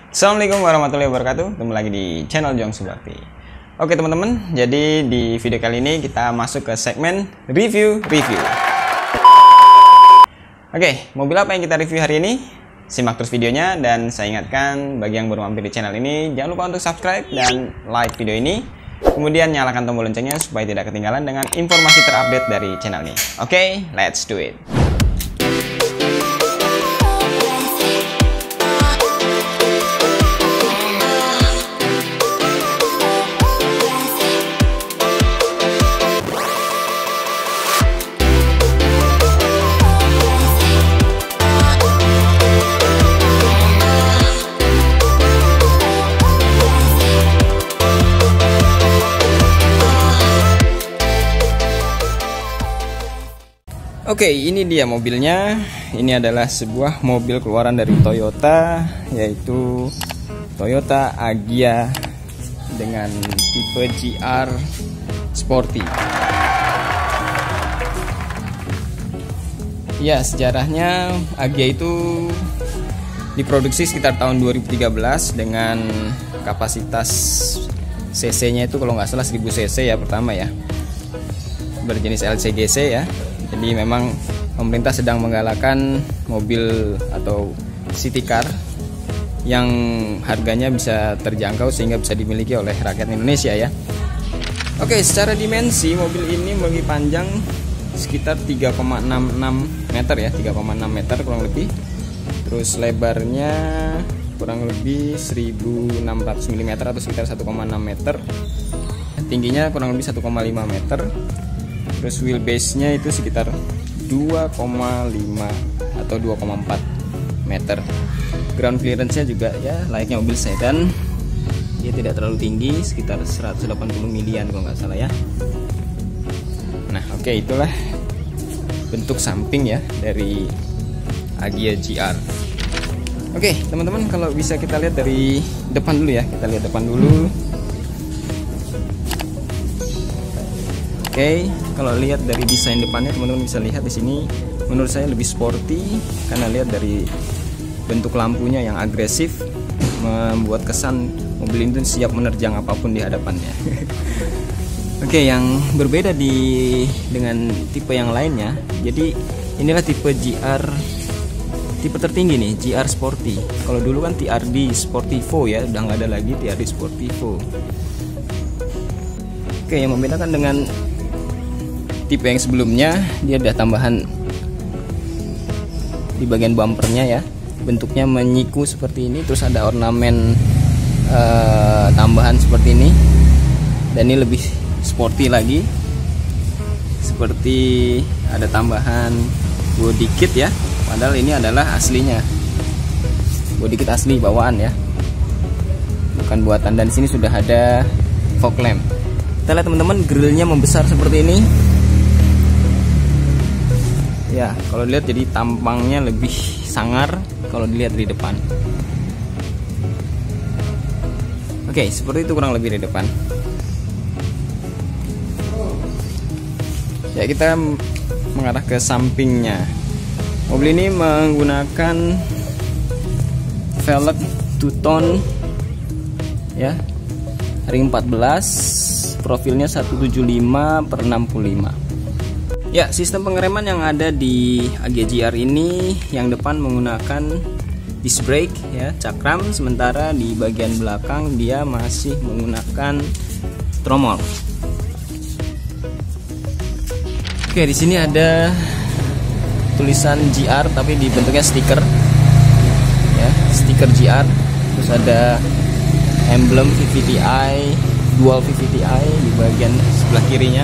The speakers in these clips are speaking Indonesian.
Assalamualaikum warahmatullahi wabarakatuh. Ketemu lagi di channel Jong Subakti. Oke teman-teman, jadi di video kali ini kita masuk ke segmen review. Oke, mobil apa yang kita review hari ini? Simak terus videonya, dan saya ingatkan bagi yang baru mampir di channel ini, jangan lupa untuk subscribe dan like video ini. Kemudian nyalakan tombol loncengnya supaya tidak ketinggalan dengan informasi terupdate dari channel ini. Oke, let's do it. Oke, ini dia mobilnya. Ini adalah sebuah mobil keluaran dari Toyota, yaitu Toyota Agya dengan tipe GR Sporty. Ya, sejarahnya Agya itu diproduksi sekitar tahun 2013 dengan kapasitas cc-nya itu kalau nggak salah 1000 cc ya pertama ya, berjenis LCGC ya. Jadi memang pemerintah sedang menggalakkan mobil atau city car yang harganya bisa terjangkau sehingga bisa dimiliki oleh rakyat Indonesia ya. Oke, secara dimensi mobil ini memiliki panjang sekitar 3,66 meter ya, 3,6 meter kurang lebih. Terus lebarnya kurang lebih 1600 mm atau sekitar 1,6 meter. Tingginya kurang lebih 1,5 meter. Terus wheelbase-nya itu sekitar 2,5 atau 2,4 meter. Ground clearance-nya juga ya layaknya mobil sedan. Dia tidak terlalu tinggi, sekitar 180 milian kalau nggak salah ya. Nah, oke, itulah bentuk samping ya dari Agya GR. Oke, teman-teman, kalau bisa kita lihat dari depan dulu ya. Kita lihat depan dulu. Oke, kalau lihat dari desain depannya teman-teman bisa lihat di sini menurut saya lebih sporty karena lihat dari bentuk lampunya yang agresif membuat kesan mobil ini siap menerjang apapun di hadapannya. Oke, yang berbeda dengan tipe yang lainnya. Jadi inilah tipe GR, tipe tertinggi nih, GR Sporty. Kalau dulu kan TRD Sportivo ya, udah nggak ada lagi TRD Sportivo. Oke, yang membedakan dengan tipe yang sebelumnya, dia ada tambahan di bagian bumpernya ya, bentuknya menyiku seperti ini. Terus ada ornamen tambahan seperti ini, dan ini lebih sporty lagi, seperti ada tambahan body kit ya, padahal ini adalah aslinya body kit asli bawaan ya, bukan buatan. Dan di sini sudah ada fog lamp. Kita lihat teman-teman, grillnya membesar seperti ini. Ya, kalau dilihat jadi tampangnya lebih sangar kalau dilihat dari depan. Oke, seperti itu kurang lebih dari depan. Ya, kita mengarah ke sampingnya. Mobil ini menggunakan velg two-tone ya, ring 14, profilnya 175/65. Ya, sistem pengereman yang ada di Agya GR ini yang depan menggunakan disc brake ya, cakram, sementara di bagian belakang dia masih menggunakan tromol. Oke, di sini ada tulisan GR tapi di bentuknya stiker ya, stiker GR. Terus ada emblem VVTi, dual VVTi di bagian sebelah kirinya.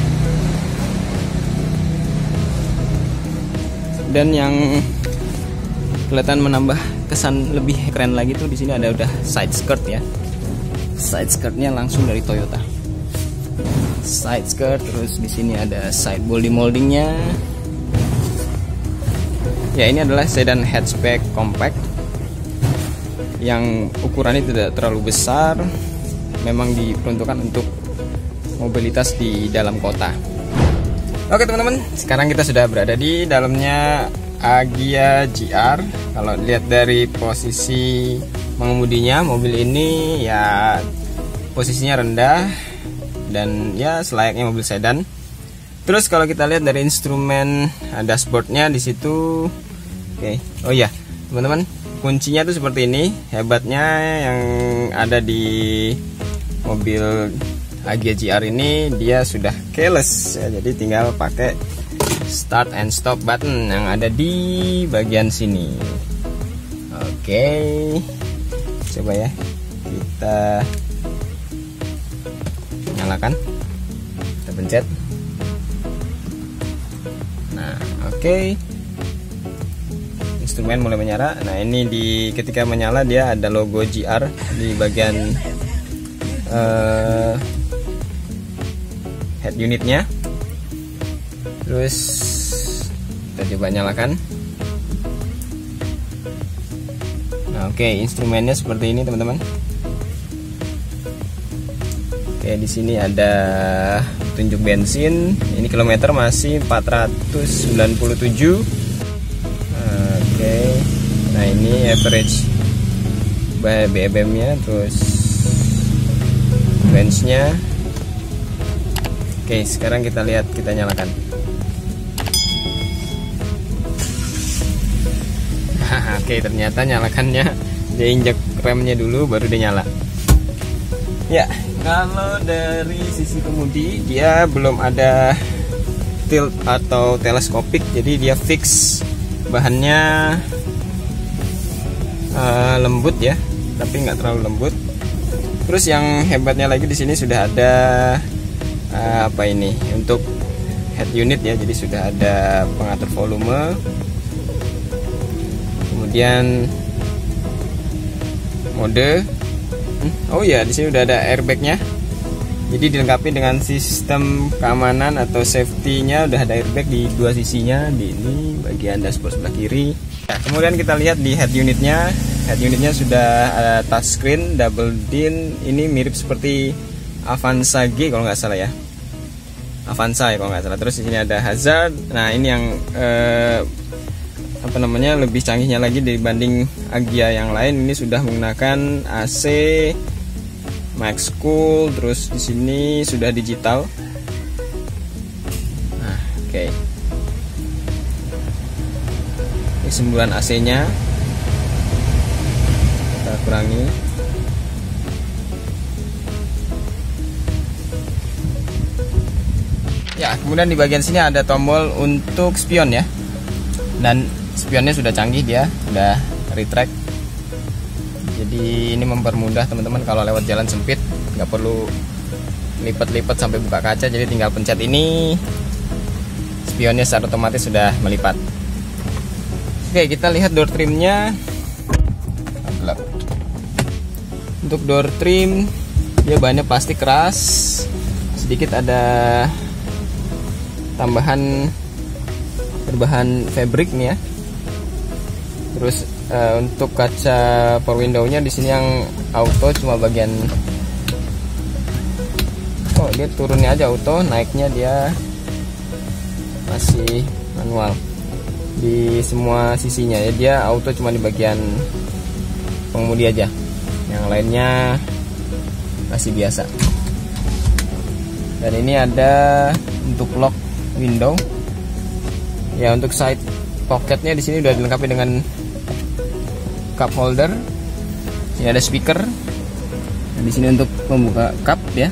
Dan yang kelihatan menambah kesan lebih keren lagi tuh di sini ada udah side skirt ya. Side skirtnya langsung dari Toyota. Side skirt, terus di sini ada side body moldingnya. Ya, ini adalah sedan hatchback compact yang ukurannya tidak terlalu besar. Memang diperuntukkan untuk mobilitas di dalam kota. Oke teman-teman, sekarang kita sudah berada di dalamnya Agya GR. Kalau lihat dari posisi pengemudinya. Mobil ini ya posisinya rendah dan ya selayaknya mobil sedan. Terus kalau kita lihat dari instrumen dashboardnya di situ, oke. Oh iya, teman-teman, kuncinya tuh seperti ini. Hebatnya yang ada di mobil Agya GR ini dia sudah keyless ya, jadi tinggal pakai start and stop button yang ada di bagian sini. Oke, coba ya kita nyalakan, kita pencet. Nah, oke. Instrumen mulai menyala. Nah, ini ketika menyala dia ada logo GR di bagian head unitnya. Terus kita coba nyalakan. Nah, oke, instrumennya seperti ini, teman-teman. Oke, di sini ada tunjuk bensin. Ini kilometer masih 497. Oke. Nah, ini average BBM-nya, terus range-nya. Oke, sekarang kita lihat, kita nyalakan. Oke, ternyata nyalakannya dia injek remnya dulu baru dia nyala. Ya, kalau dari sisi kemudi dia belum ada tilt atau teleskopik, jadi dia fix. Bahannya lembut ya, tapi nggak terlalu lembut. Terus yang hebatnya lagi di sini sudah ada apa ini untuk head unit ya, jadi sudah ada pengatur volume. Kemudian mode. Oh ya, di sini udah ada airbagnya. Jadi dilengkapi dengan sistem keamanan atau safety-nya, udah ada airbag di dua sisinya, di ini bagian dashboard sebelah kiri. Nah, kemudian kita lihat di head unitnya. Head unitnya sudah ada touchscreen, double din. Ini mirip seperti Avanza G kalau nggak salah ya. Avanza ya kalau nggak salah. Terus di sini ada hazard. Nah, ini yang lebih canggihnya lagi dibanding Agya yang lain. Ini sudah menggunakan AC Max Cool, terus di sini sudah digital. Nah, oke. Ini semburan AC-nya kita kurangi. Ya, kemudian di bagian sini ada tombol untuk spion ya. Dan spionnya sudah canggih, dia sudah retract. Jadi ini mempermudah teman-teman kalau lewat jalan sempit, nggak perlu lipat-lipat sampai buka kaca. Jadi tinggal pencet ini, spionnya secara otomatis sudah melipat. Oke, kita lihat door trimnya. Gelap. Untuk door trim dia bahannya plastik keras, sedikit ada tambahan berbahan fabric nih ya. Terus untuk kaca power window-nya di sini yang auto, cuma bagian dia turunnya aja auto, naiknya dia masih manual di semua sisinya ya. Dia auto cuma di bagian pengemudi aja, yang lainnya masih biasa. Dan ini ada untuk lock window ya. Untuk side pocketnya di sini udah dilengkapi dengan cup holder. Ini ada speaker. Dan di sini untuk membuka cup ya.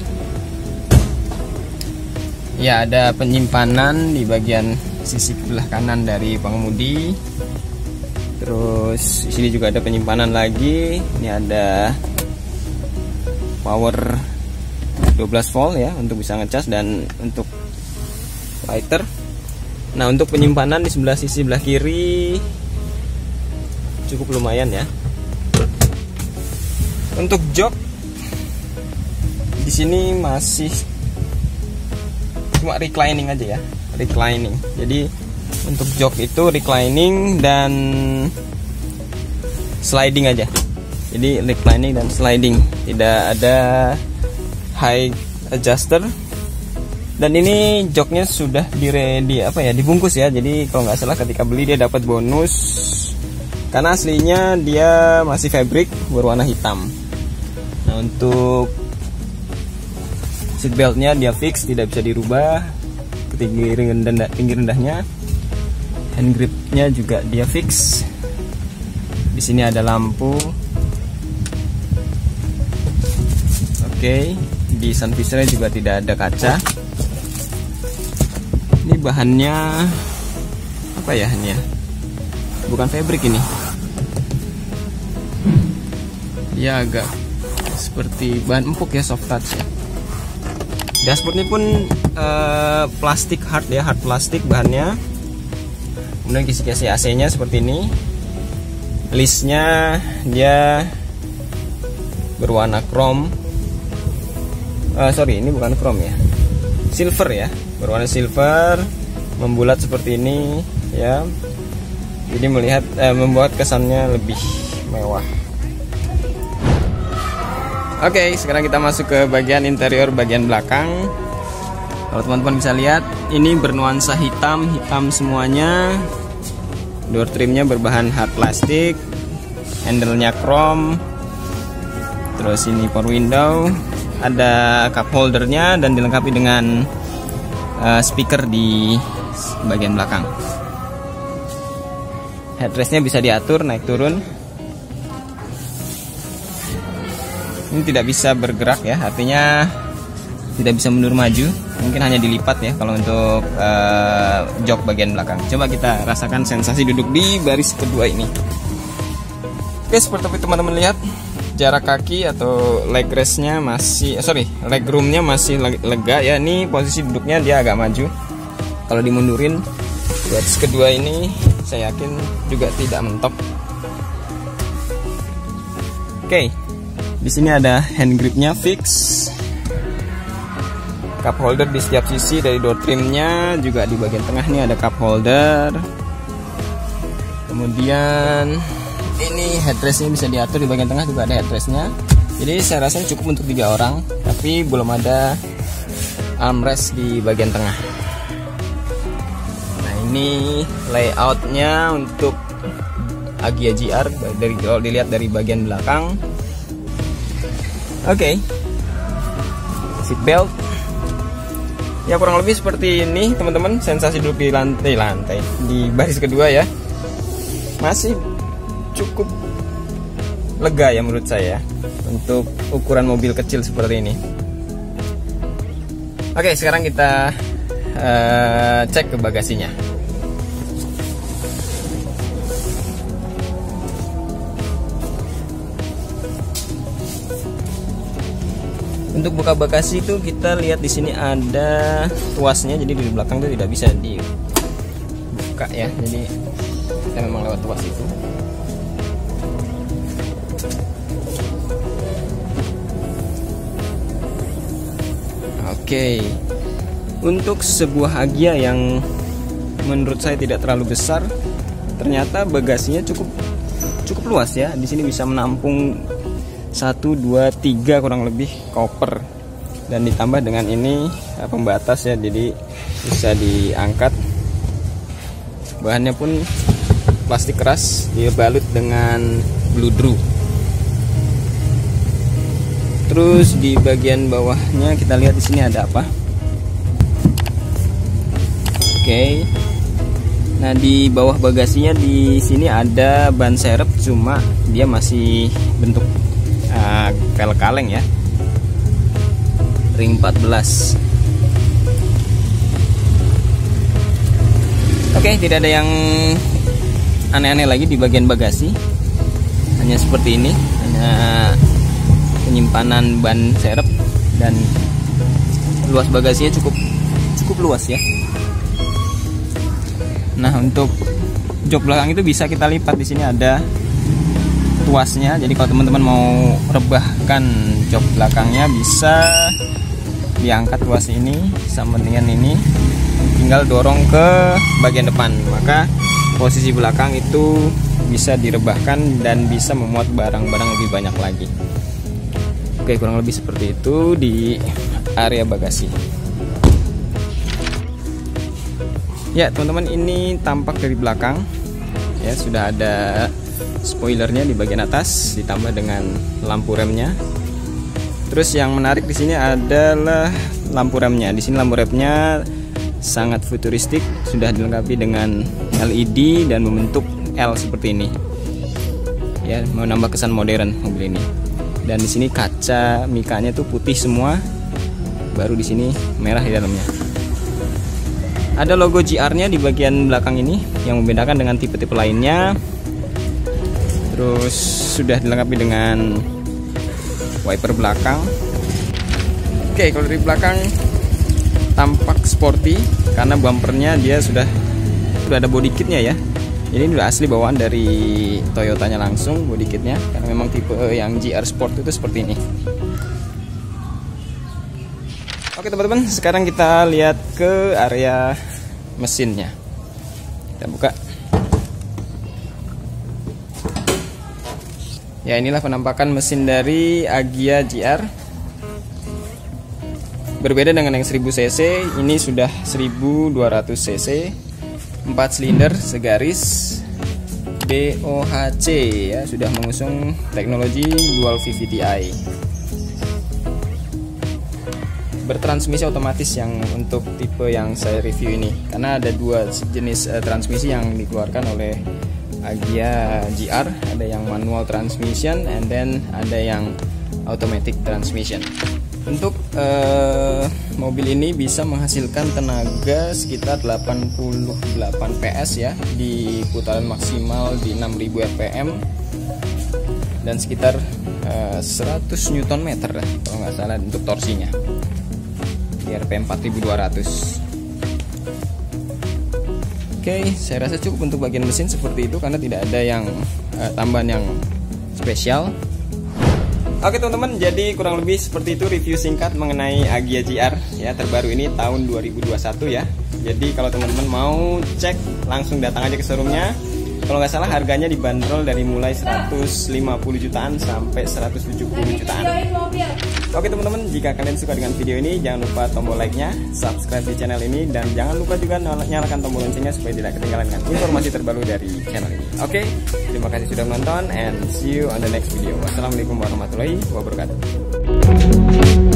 Ya, ada penyimpanan di bagian sisi sebelah kanan dari pengemudi. Terus di sini juga ada penyimpanan lagi. Ini ada power 12 volt ya untuk bisa ngecas dan untuk lighter. Nah, untuk penyimpanan di sisi sebelah kiri cukup lumayan ya. Untuk jok di sini masih cuma reclining aja ya, reclining. Jadi untuk jok itu reclining dan sliding aja. Jadi reclining dan sliding, tidak ada high adjuster. Dan ini joknya sudah dibungkus ya. Jadi kalau nggak salah ketika beli dia dapat bonus karena aslinya dia masih fabric berwarna hitam. Nah, untuk seat beltnya dia fix, tidak bisa dirubah ke tinggi rendahnya. Hand gripnya juga dia fix. Di sini ada lampu. Oke, di sun visornya juga tidak ada kaca. Ini bahannya apa ya, hanya bukan fabric ini. Ya agak seperti bahan empuk ya, soft touch ya. Dashboard ini pun plastik hard ya, hard plastik bahannya. Kemudian kisi-kisi AC-nya seperti ini. Listnya dia berwarna chrome. Sorry, ini bukan chrome ya, silver ya, berwarna silver, membulat seperti ini ya. Jadi membuat kesannya lebih mewah. Oke, sekarang kita masuk ke bagian interior, bagian belakang. Kalau teman-teman bisa lihat, ini bernuansa hitam semuanya. Door trimnya berbahan hard plastik, handle-nya chrome. Terus ini power window, ada cup holdernya dan dilengkapi dengan speaker di bagian belakang. Headrestnya bisa diatur naik turun. Ini tidak bisa bergerak ya, artinya tidak bisa mundur maju. Mungkin hanya dilipat ya kalau untuk jok bagian belakang. Coba kita rasakan sensasi duduk di baris kedua ini. Oke, seperti teman-teman lihat, jarak kaki atau leg restnya masih, leg roomnya masih lega ya. Ini posisi duduknya dia agak maju. Kalau dimundurin, baris kedua ini saya yakin juga tidak mentok. Oke, di sini ada hand gripnya fix, cup holder di setiap sisi dari door trimnya, juga di bagian tengah ini ada cup holder. Kemudian ini headrestnya bisa diatur, di bagian tengah juga ada headrestnya. Jadi saya rasa cukup untuk 3 orang, tapi belum ada armrest di bagian tengah. Nah, ini layoutnya untuk Agya GR kalau dilihat dari bagian belakang. Oke, seat belt ya kurang lebih seperti ini teman-teman. Sensasi duduk di lantai di baris kedua ya, masih cukup lega ya menurut saya untuk ukuran mobil kecil seperti ini. Oke, sekarang kita cek ke bagasinya. Untuk buka bagasi itu kita lihat di sini ada tuasnya, jadi di belakang itu tidak bisa dibuka ya. Jadi kita memang lewat tuas itu. Oke, untuk sebuah Agya yang menurut saya tidak terlalu besar, ternyata bagasinya cukup luas ya. Di sini bisa menampung 1, 2, 3 kurang lebih koper, dan ditambah dengan ini pembatas ya, jadi bisa diangkat. Bahannya pun plastik keras, dibalut dengan bludru. Terus di bagian bawahnya kita lihat di sini ada apa? Oke. Nah, di bawah bagasinya di sini ada ban serep, cuma dia masih bentuk kaleng-kaleng ya. Ring 14. Oke, tidak ada yang aneh-aneh lagi di bagian bagasi. Hanya seperti ini, hanya penyimpanan ban serep, dan luas bagasinya cukup luas ya. Nah, untuk jok belakang itu bisa kita lipat. Di sini ada tuasnya, jadi kalau teman-teman mau rebahkan jok belakangnya bisa diangkat tuas ini sama dengan ini, tinggal dorong ke bagian depan, maka posisi belakang itu bisa direbahkan dan bisa memuat barang-barang lebih banyak lagi. Oke, kurang lebih seperti itu di area bagasi. Ya teman-teman, ini tampak dari belakang ya, sudah ada spoilernya di bagian atas ditambah dengan lampu remnya. Terus yang menarik di sini adalah lampu remnya. Di sini lampu remnya sangat futuristik, sudah dilengkapi dengan LED dan membentuk L seperti ini. Ya, menambah kesan modern mobil ini. Dan di sini kaca mikanya tuh putih semua, baru di sini merah di dalamnya. Ada logo GR-nya di bagian belakang ini yang membedakan dengan tipe-tipe lainnya. Terus sudah dilengkapi dengan wiper belakang. Oke, kalau dari belakang tampak sporty karena bumpernya dia sudah ada body kitnya ya. Jadi ini udah asli bawaan dari Toyotanya langsung body kitnya, karena memang tipe yang GR Sport itu seperti ini. Oke teman-teman, sekarang kita lihat ke area mesinnya. Kita buka. Ya, inilah penampakan mesin dari Agya GR. Berbeda dengan yang 1000 cc, ini sudah 1200 cc, 4 silinder segaris BOHC ya, sudah mengusung teknologi Dual VVT-i. Bertransmisi otomatis yang untuk tipe yang saya review ini, karena ada dua jenis transmisi yang dikeluarkan oleh Agya GR, ada yang manual transmission and then ada yang automatic transmission. Untuk mobil ini bisa menghasilkan tenaga sekitar 88 PS ya, di putaran maksimal di 6000 rpm dan sekitar 100 Nm lah kalau nggak salah untuk torsinya, di rpm 4200. Oke, saya rasa cukup untuk bagian mesin seperti itu karena tidak ada yang tambahan yang spesial. Oke teman-teman, jadi kurang lebih seperti itu review singkat mengenai Agya GR ya, terbaru ini tahun 2021 ya. Jadi kalau teman-teman mau cek, langsung datang aja ke showroomnya. Kalau nggak salah harganya dibanderol dari mulai 150 jutaan sampai 170 jutaan. Oke teman-teman, jika kalian suka dengan video ini, jangan lupa tombol like-nya, subscribe di channel ini, dan jangan lupa juga nyalakan tombol loncengnya supaya tidak ketinggalan dengan informasi terbaru dari channel ini. Oke, terima kasih sudah menonton and see you on the next video. Wassalamualaikum warahmatullahi wabarakatuh.